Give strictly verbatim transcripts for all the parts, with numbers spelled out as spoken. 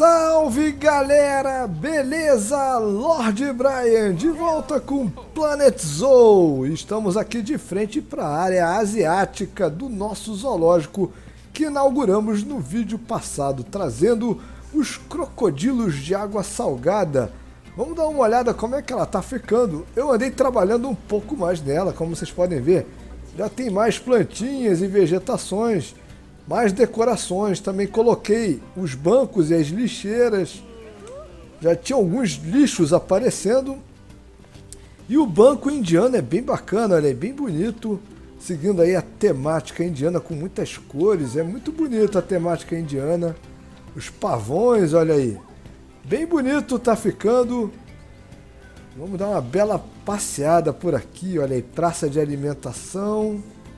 Salve galera, beleza? Lord Brian de volta com Planet Zoo. Estamos aqui de frente para a área asiática do nosso zoológico que inauguramos no vídeo passado, trazendo os crocodilos de água salgada. Vamos dar uma olhada como é que ela tá ficando. Eu andei trabalhando um pouco mais nela, como vocês podem ver. Já tem mais plantinhas e vegetações, mais decorações. Também coloquei os bancos e as lixeiras. Já tinha alguns lixos aparecendo. E o banco indiano é bem bacana, olha, é bem bonito. Seguindo aí a temática indiana com muitas cores. É muito bonita a temática indiana. Os pavões, olha aí. Bem bonito tá ficando. Vamos dar uma bela passeada por aqui, olha aí, praça de alimentação.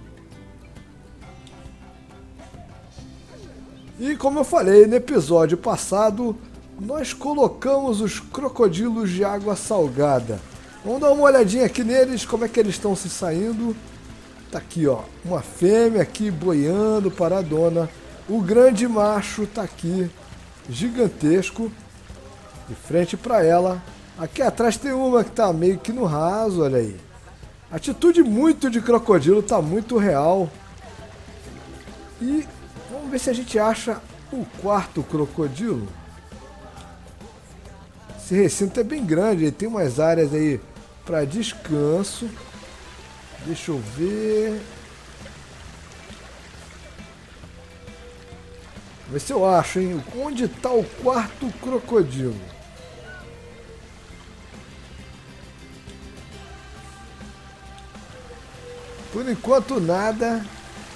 E como eu falei no episódio passado, nós colocamos os crocodilos de água salgada. Vamos dar uma olhadinha aqui neles, como é que eles estão se saindo. Tá aqui, ó, uma fêmea aqui boiando para a dona. O grande macho tá aqui, gigantesco, de frente para ela. Aqui atrás tem uma que tá meio que no raso, olha aí. Atitude muito de crocodilo, tá muito real. E vamos ver se a gente acha o quarto crocodilo. Esse recinto é bem grande, ele tem umas áreas aí para descanso. Deixa eu ver. Vamos ver se eu acho, hein? Onde tá o quarto crocodilo? Por enquanto nada.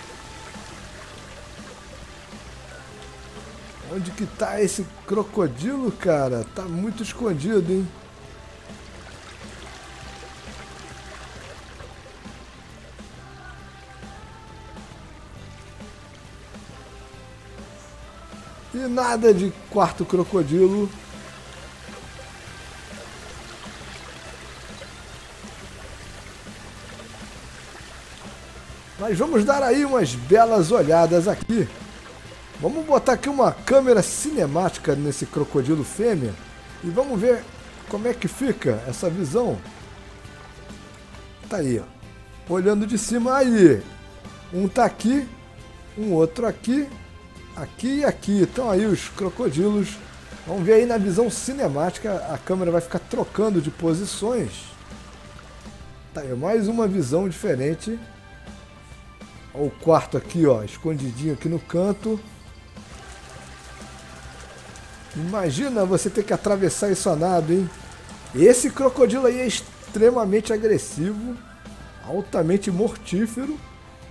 Onde que tá esse crocodilo, cara? Tá muito escondido, hein? E nada de quarto crocodilo. Mas vamos dar aí umas belas olhadas aqui. Vamos botar aqui uma câmera cinemática nesse crocodilo fêmea e vamos ver como é que fica essa visão. Tá aí, ó. Olhando de cima, aí. Um tá aqui, um outro aqui, aqui e aqui. Estão aí os crocodilos. Vamos ver aí na visão cinemática, a câmera vai ficar trocando de posições. Tá aí, mais uma visão diferente. Olha o quarto aqui, ó, escondidinho aqui no canto. Imagina você ter que atravessar isso a nado, hein? Esse crocodilo aí é extremamente agressivo, altamente mortífero.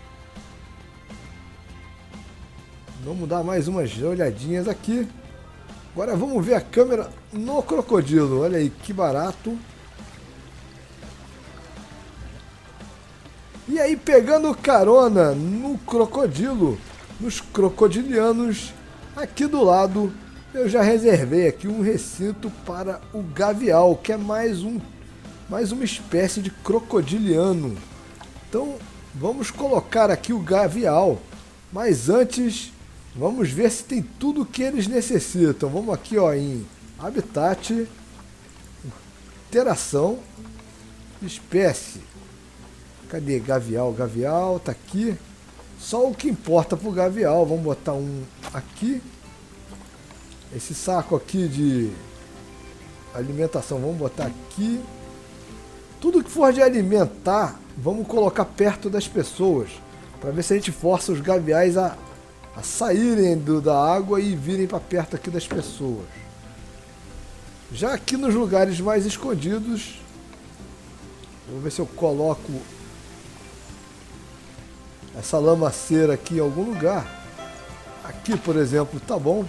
Vamos dar mais umas olhadinhas aqui. Agora vamos ver a câmera no crocodilo. Olha aí que barato. E aí, pegando carona no crocodilo, nos crocodilianos, aqui do lado eu já reservei aqui um recinto para o gavial, que é mais, um, mais uma espécie de crocodiliano. Então vamos colocar aqui o gavial, mas antes vamos ver se tem tudo o que eles necessitam. Vamos aqui, ó, em habitat, interação, espécie. Cadê gavial? Gavial tá aqui. Só o que importa pro gavial. Vamos botar um aqui. Esse saco aqui de alimentação, vamos botar aqui. Tudo que for de alimentar, vamos colocar perto das pessoas, para ver se a gente força os gaviais a, a saírem do, da água e virem para perto aqui das pessoas. Já aqui nos lugares mais escondidos, vou ver se eu coloco essa lamaceira aqui em algum lugar. Aqui, por exemplo, tá bom.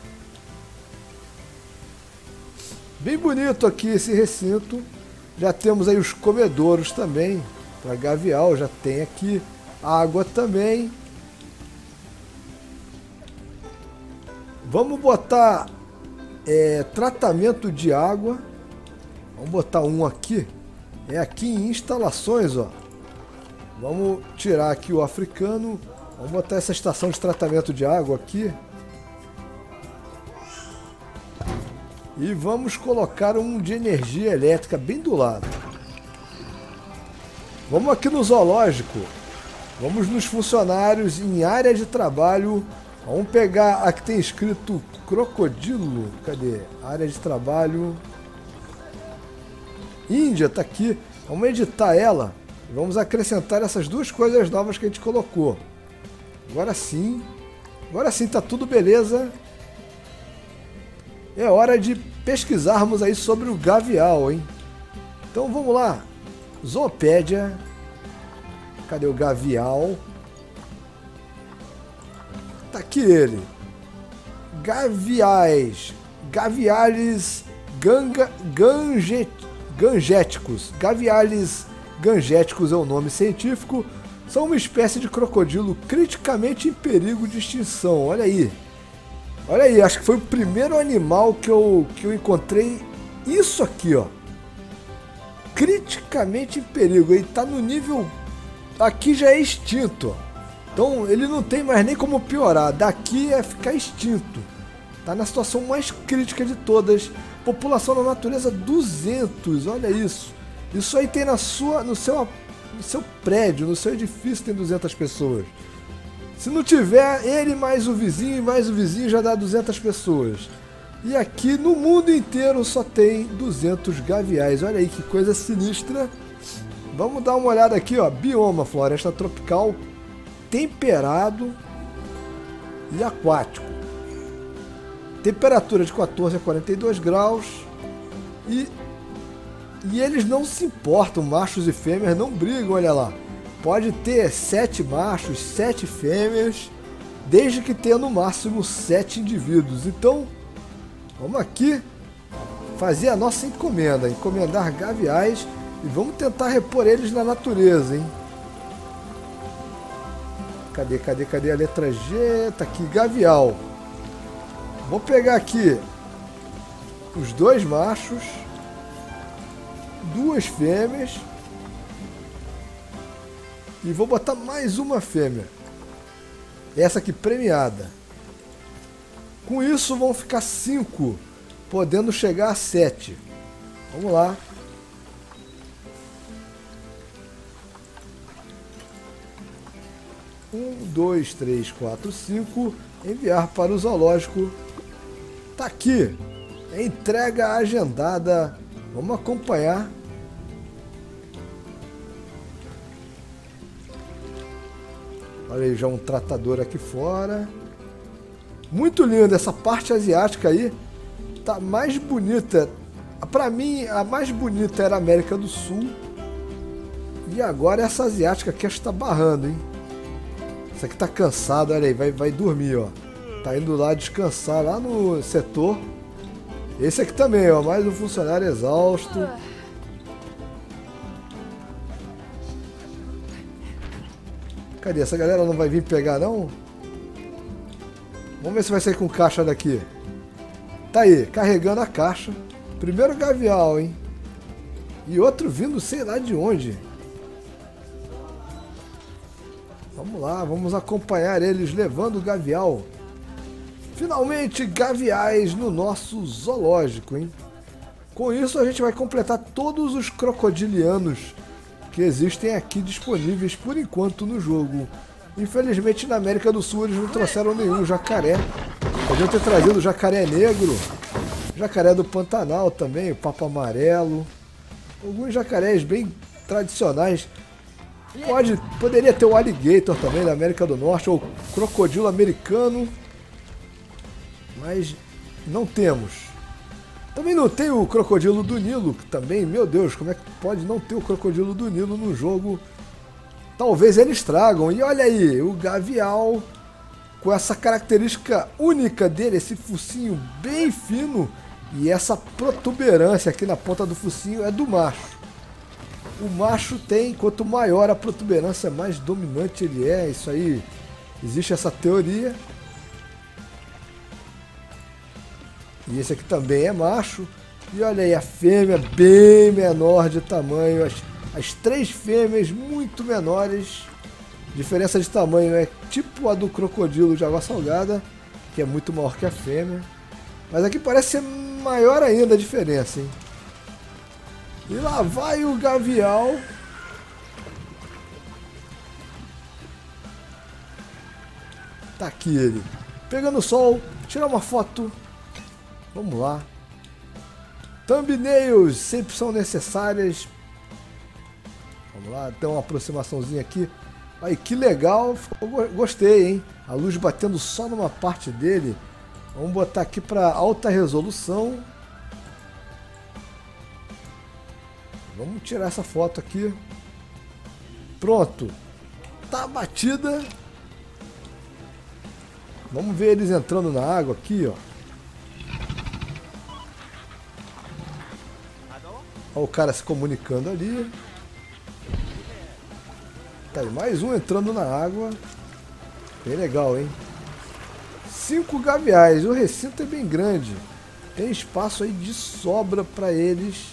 Bem bonito aqui esse recinto. Já temos aí os comedouros também para gavial, já tem aqui água também. Vamos botar é, tratamento de água. Vamos botar um aqui. É aqui em instalações, ó. Vamos tirar aqui o africano. Vamos botar essa estação de tratamento de água aqui. E vamos colocar um de energia elétrica bem do lado. Vamos aqui no zoológico. Vamos nos funcionários em área de trabalho. Vamos pegar a que tem escrito crocodilo. Cadê? Área de trabalho. Índia, tá aqui. Vamos editar ela. E vamos acrescentar essas duas coisas novas que a gente colocou. Agora sim. Agora sim, tá tudo beleza. É hora de pesquisarmos aí sobre o gavial, hein? Então vamos lá. Zoopédia. Cadê o gavial? Tá aqui ele. Gaviais. Gaviales ganga, gange, gangéticos. Gaviales gangéticos é o nome científico. São uma espécie de crocodilo criticamente em perigo de extinção. Olha aí. Olha aí, acho que foi o primeiro animal que eu, que eu encontrei. Isso aqui, ó. Criticamente em perigo. Ele tá no nível... Aqui já é extinto, ó. Então ele não tem mais nem como piorar. Daqui é ficar extinto. Tá na situação mais crítica de todas. População na natureza duzentos. Olha isso. Isso aí tem na sua, no seu, no seu prédio, no seu edifício tem duzentas pessoas. Se não tiver, ele mais o vizinho e mais o vizinho já dá duzentas pessoas. E aqui no mundo inteiro só tem duzentos gaviais. Olha aí que coisa sinistra. Vamos dar uma olhada aqui, ó. Bioma, floresta tropical, temperado e aquático. Temperatura de quatorze a quarenta e dois graus. E, e eles não se importam, machos e fêmeas não brigam, olha lá. Pode ter sete machos, sete fêmeas, desde que tenha no máximo sete indivíduos. Então, vamos aqui fazer a nossa encomenda, encomendar gaviais e vamos tentar repor eles na natureza, hein? Cadê, cadê, cadê a letra G? Tá aqui, gavial. Vou pegar aqui os dois machos, duas fêmeas. E vou botar mais uma fêmea. Essa aqui premiada. Com isso vão ficar cinco, podendo chegar a sete. Vamos lá. Um, dois, três, quatro, cinco. Enviar para o zoológico. Tá aqui. Entrega agendada. Vamos acompanhar. Olha aí, já um tratador aqui fora. Muito lindo, essa parte asiática aí tá mais bonita. Pra mim, a mais bonita era a América do Sul. E agora essa asiática aqui está barrando, hein? Essa aqui tá cansada, olha aí, vai, vai dormir, ó. Tá indo lá descansar, lá no setor. Esse aqui também, ó, mais um funcionário exausto. Cadê? Essa galera não vai vir pegar, não? Vamos ver se vai sair com caixa daqui. Tá aí, carregando a caixa. Primeiro gavial, hein? E outro vindo sei lá de onde. Vamos lá, vamos acompanhar eles levando o gavial. Finalmente, gaviais no nosso zoológico, hein? Com isso, a gente vai completar todos os crocodilianos que existem aqui disponíveis por enquanto no jogo. Infelizmente na América do Sul eles não trouxeram nenhum jacaré. Podiam ter trazido o jacaré negro, jacaré do Pantanal também, o papo amarelo. Alguns jacarés bem tradicionais. Pode, poderia ter o alligator também da América do Norte, ou crocodilo americano. Mas não temos. Também não tem o crocodilo do Nilo, que também, meu Deus, como é que pode não ter o crocodilo do Nilo no jogo? Talvez eles tragam. E olha aí, o gavial, com essa característica única dele, esse focinho bem fino e essa protuberância aqui na ponta do focinho é do macho. O macho tem, quanto maior a protuberância, mais dominante ele é. Isso aí, existe essa teoria. E esse aqui também é macho. E olha aí, a fêmea bem menor de tamanho. As, as três fêmeas muito menores. Diferença de tamanho é tipo a do crocodilo de água salgada, que é muito maior que a fêmea. Mas aqui parece ser maior ainda a diferença, hein? E lá vai o Gavial. Tá aqui ele. Pegando o sol. Tirar uma foto. Vamos lá. Thumbnails sempre são necessárias. Vamos lá, tem uma aproximaçãozinha aqui. Aí, que legal. Gostei, hein? A luz batendo só numa parte dele. Vamos botar aqui para alta resolução. Vamos tirar essa foto aqui. Pronto. Tá batida. Vamos ver eles entrando na água aqui, ó. Olha o cara se comunicando ali. Tá aí, mais um entrando na água. Bem legal, hein? Cinco gaviais. O recinto é bem grande. Tem espaço aí de sobra para eles.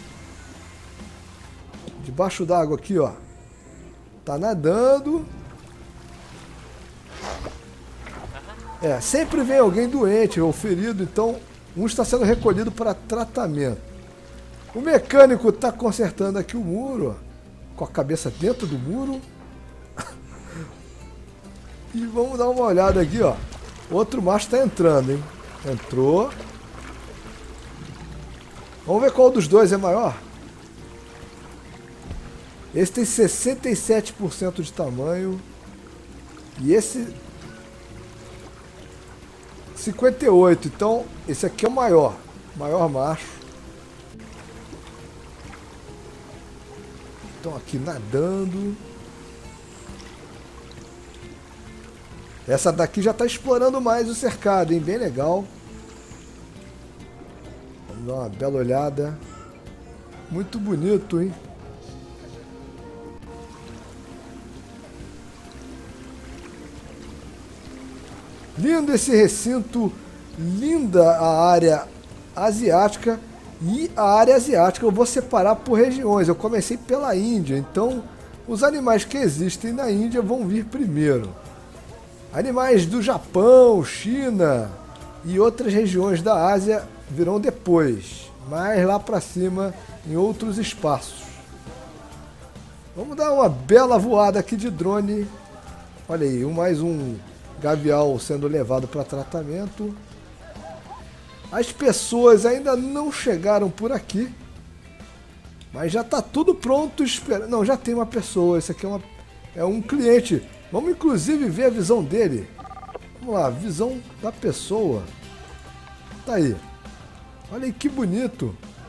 Debaixo d'água aqui, ó. Tá nadando. É, sempre vem alguém doente ou ferido, então um está sendo recolhido para tratamento. O mecânico está consertando aqui o muro, ó, com a cabeça dentro do muro. E vamos dar uma olhada aqui, ó. Outro macho está entrando, hein? Entrou. Vamos ver qual dos dois é maior. Esse tem sessenta e sete por cento de tamanho. E esse... cinquenta e oito. Então, esse aqui é o maior. Maior macho. Estão aqui nadando. Essa daqui já está explorando mais o cercado, hein? Bem legal. Vamos dar uma bela olhada. Muito bonito, hein? Lindo esse recinto, linda a área asiática. E a área asiática eu vou separar por regiões. Eu comecei pela Índia, então os animais que existem na Índia vão vir primeiro. Animais do Japão, China e outras regiões da Ásia virão depois, mais lá para cima em outros espaços. Vamos dar uma bela voada aqui de drone. Olha aí, mais um gavial sendo levado para tratamento. As pessoas ainda não chegaram por aqui, mas já está tudo pronto. Espera... Não, já tem uma pessoa. Esse aqui é, uma... é um cliente. Vamos inclusive ver a visão dele. Vamos lá, visão da pessoa. Tá aí. Olha aí que bonito.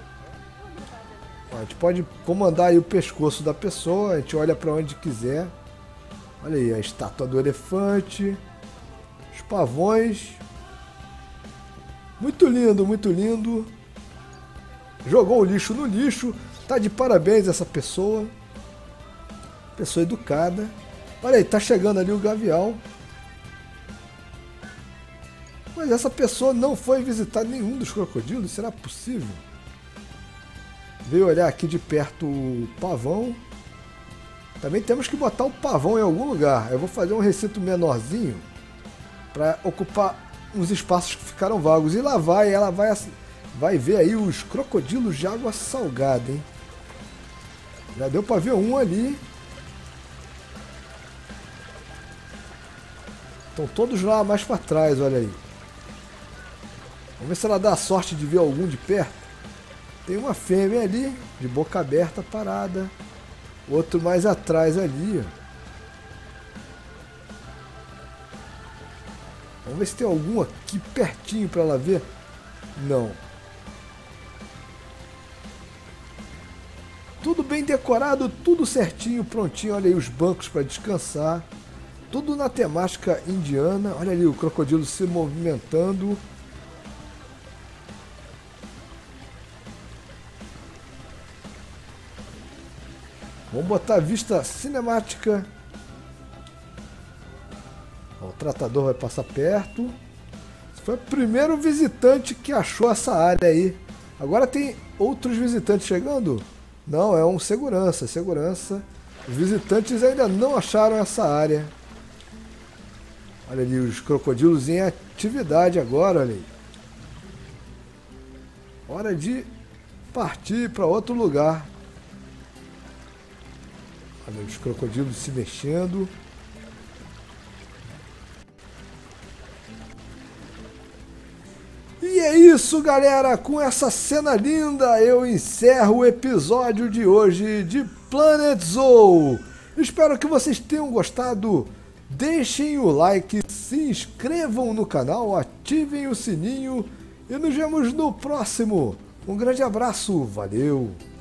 A gente pode comandar aí o pescoço da pessoa. A gente olha para onde quiser. Olha aí a estátua do elefante. Os pavões. Muito lindo, muito lindo. Jogou o lixo no lixo. Tá de parabéns essa pessoa. Pessoa educada. Olha aí, tá chegando ali o gavial. Mas essa pessoa não foi visitar nenhum dos crocodilos. Será possível? Veio olhar aqui de perto o pavão. Também temos que botar o pavão em algum lugar. Eu vou fazer um recinto menorzinho para ocupar uns espaços que ficaram vagos. E lá vai, ela vai, vai ver aí os crocodilos de água salgada, hein? Já deu para ver um ali. Estão todos lá mais para trás, olha aí. Vamos ver se ela dá a sorte de ver algum de perto. Tem uma fêmea ali, de boca aberta, parada. Outro mais atrás ali, ó. Vamos ver se tem algum aqui pertinho para ela ver. Não. Tudo bem decorado, tudo certinho, prontinho. Olha aí os bancos para descansar. Tudo na temática indiana. Olha ali o crocodilo se movimentando. Vamos botar a vista cinemática. O tratador vai passar perto. Esse foi o primeiro visitante que achou essa área aí. Agora tem outros visitantes chegando? Não, é um segurança, segurança. Os visitantes ainda não acharam essa área. Olha ali os crocodilos em atividade agora, olha aí. Hora de partir para outro lugar. Olha os crocodilos se mexendo. E é isso, galera. Com essa cena linda, eu encerro o episódio de hoje de Planet Zoo. Espero que vocês tenham gostado. Deixem o like, se inscrevam no canal, ativem o sininho e nos vemos no próximo. Um grande abraço, valeu!